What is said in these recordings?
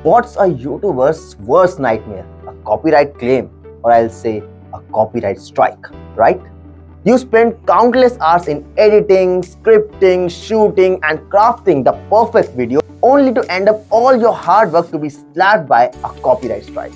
What's a YouTuber's worst nightmare? A copyright claim, or I'll say a copyright strike, right? You spend countless hours in editing, scripting, shooting and crafting the perfect video only to end up all your hard work to be slapped by a copyright strike.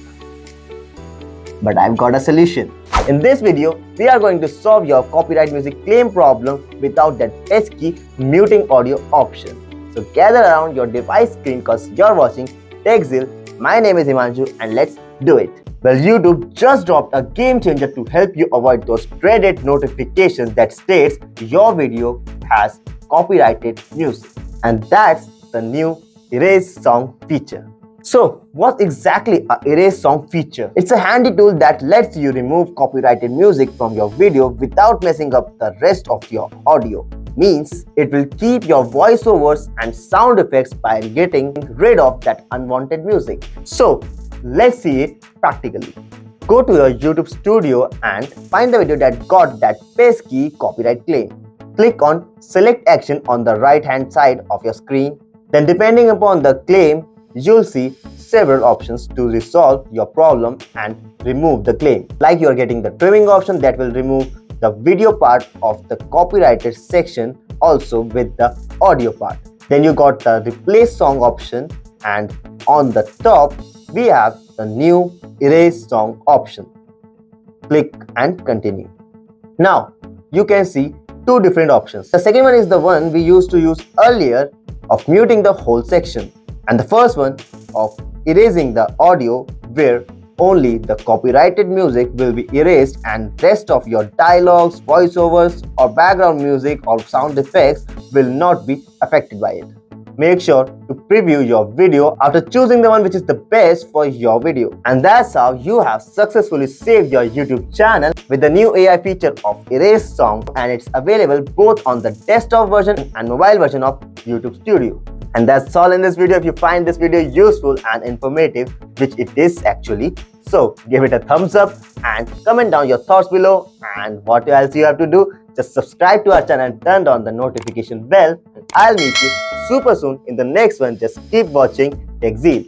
But I've got a solution. In this video, we are going to solve your copyright music claim problem without that pesky muting audio option. So gather around your device screen because you're watching TechZill. My name is Himanshu and let's do it. Well, YouTube just dropped a game changer to help you avoid those dreaded notifications that states your video has copyrighted music. And that's the new Erase Song feature. So, what's exactly a Erase Song feature? It's a handy tool that lets you remove copyrighted music from your video without messing up the rest of your audio. Means it will keep your voiceovers and sound effects by getting rid of that unwanted music. So, let's see it practically. Go to your YouTube studio and find the video that got that pesky copyright claim. Click on Select Action on the right hand side of your screen. Then depending upon the claim, you'll see several options to resolve your problem and remove the claim. Like you are getting the trimming option that will remove the video part of the copyrighted section also with the audio part. Then you got the replace song option, and on the top we have the new erase song option. Click and continue. Now you can see two different options. The second one is the one we used to use earlier of muting the whole section, and the first one of erasing the audio where only the copyrighted music will be erased and rest of your dialogues, voiceovers or background music or sound effects will not be affected by it. Make sure to preview your video after choosing the one which is the best for your video. And that's how you have successfully saved your YouTube channel with the new AI feature of Erase Song, and it's available both on the desktop version and mobile version of YouTube Studio. And that's all in this video. If you find this video useful and informative, which it is actually, so give it a thumbs up and comment down your thoughts below. And what else you have to do, just subscribe to our channel and turn on the notification bell. I'll meet you super soon in the next one. Just keep watching TechZill.